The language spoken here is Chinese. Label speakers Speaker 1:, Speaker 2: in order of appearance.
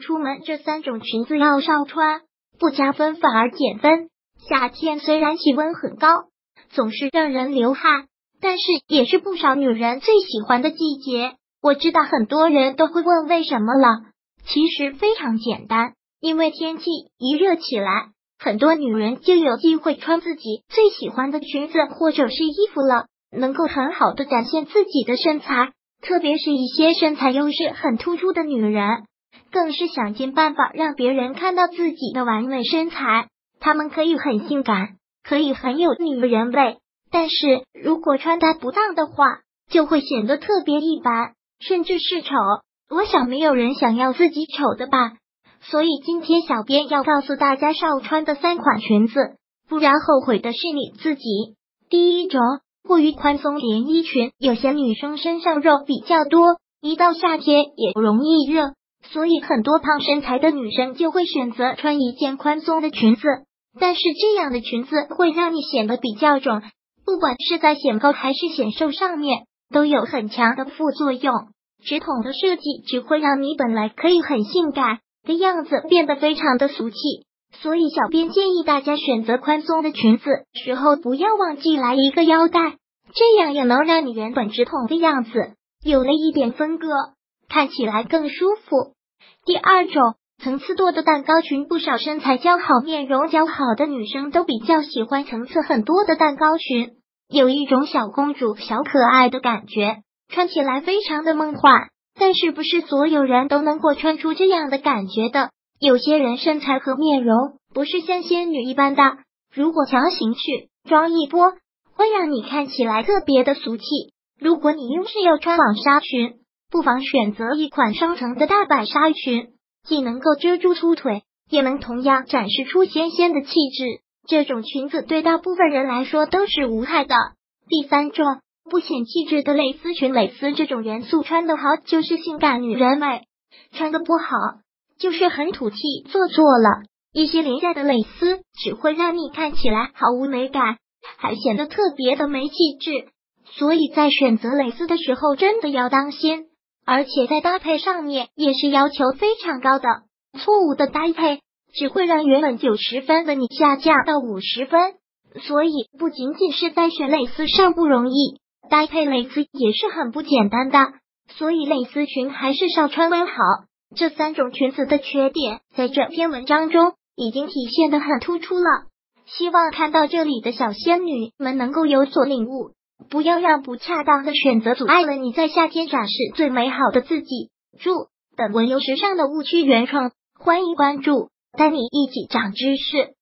Speaker 1: 出门这3种裙子要少穿，不加分反而减分。夏天虽然气温很高，总是让人流汗，但是也是不少女人最喜欢的季节。我知道很多人都会问为什么了，其实非常简单，因为天气一热起来，很多女人就有机会穿自己最喜欢的裙子或者是衣服了，能够很好的展现自己的身材，特别是一些身材优势很突出的女人，更是想尽办法让别人看到自己的完美身材。她们可以很性感，可以很有女人味，但是如果穿搭不当的话，就会显得特别一般，甚至是丑。我想没有人想要自己丑的吧，所以今天小编要告诉大家少穿的3款裙子，不然后悔的是你自己。第一种，过于宽松连衣裙。有些女生身上肉比较多，一到夏天也容易热，所以很多胖身材的女生就会选择穿一件宽松的裙子，但是这样的裙子会让你显得比较肿，不管是在显高还是显瘦上面都有很强的副作用。直筒的设计只会让你本来可以很性感的样子变得非常的俗气，所以小编建议大家选择宽松的裙子时候不要忘记来一个腰带，这样也能让你原本直筒的样子有了一点分割，看起来更舒服。第二种，层次多的蛋糕裙。不少身材姣好、面容姣好的女生都比较喜欢层次很多的蛋糕裙，有一种小公主、小可爱的感觉，穿起来非常的梦幻。但是不是所有人都能够穿出这样的感觉的，有些人身材和面容不是像仙女一般的，如果强行去装一波，会让你看起来特别的俗气。如果你硬是要穿网纱裙，不妨选择一款双层的大摆纱裙，既能够遮住粗腿，也能同样展示出纤纤的气质。这种裙子对大部分人来说都是无害的。第三种，不显气质的蕾丝裙。蕾丝这种元素穿得好就是性感女人味，穿得不好就是很土气做作了。一些廉价的蕾丝只会让你看起来毫无美感，还显得特别的没气质，所以在选择蕾丝的时候真的要当心，而且在搭配上面也是要求非常高的，错误的搭配只会让原本90分的你下降到50分。所以不仅仅是在选蕾丝上不容易，搭配蕾丝也是很不简单的，所以蕾丝裙还是少穿为好。这3种裙子的缺点在这篇文章中已经体现得很突出了，希望看到这里的小仙女们能够有所领悟，不要让不恰当的选择阻碍了你在夏天展示最美好的自己。注：本文由时尚的误区原创，欢迎关注，带你一起长知识。